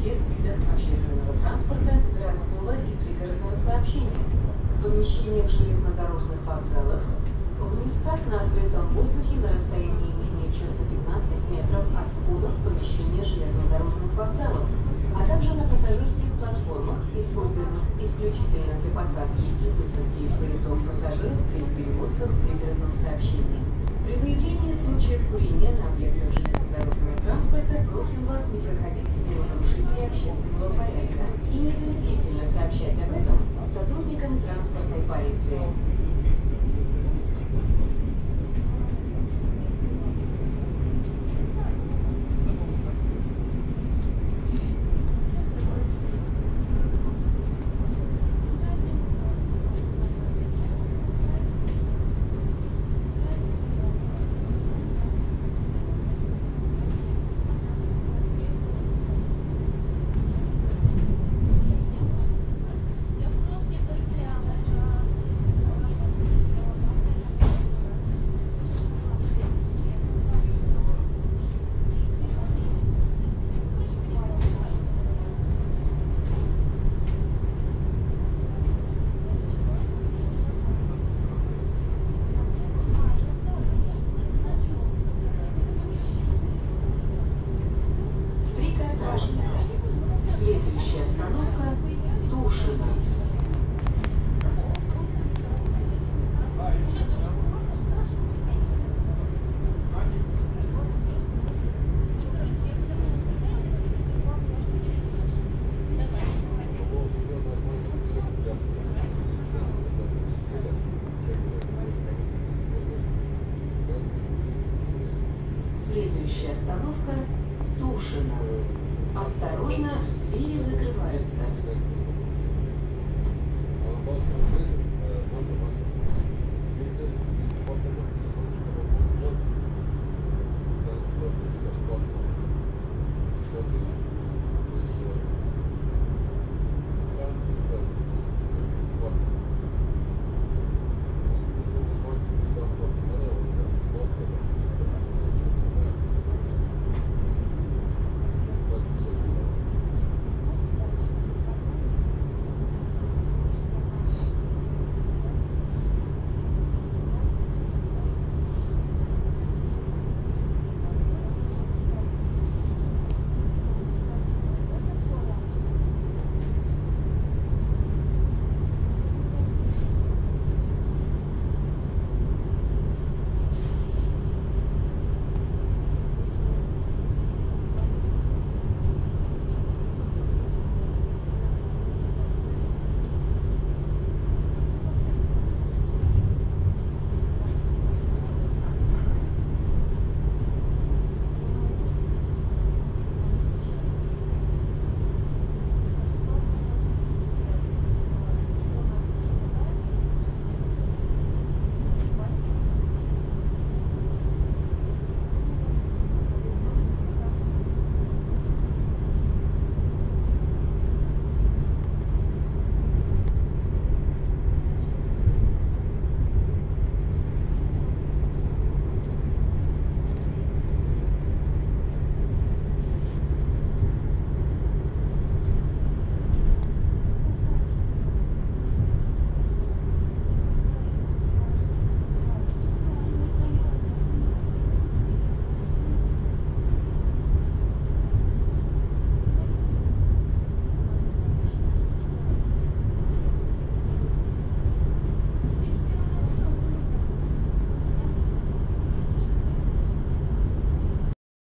всех видах общественного транспорта, городского и пригородного сообщения, в помещениях железнодорожных вокзалов, в местах на открытом воздухе на расстоянии менее чем за 15 метров от входа в помещение железнодорожных вокзалов, а также на пассажирских платформах, используемых исключительно для посадки и высадки из поездов пассажиров при перевозках в пригородном сообщении. При выявлении случаев курения на объектах железнодорожного транспорта просим вас не проходить мимо нарушителей общественного порядка и незамедлительно сообщать об этом сотрудникам транспортной полиции. Следующая остановка – Тушино. Следующая остановка – Тушино. Осторожно, двери закрываются.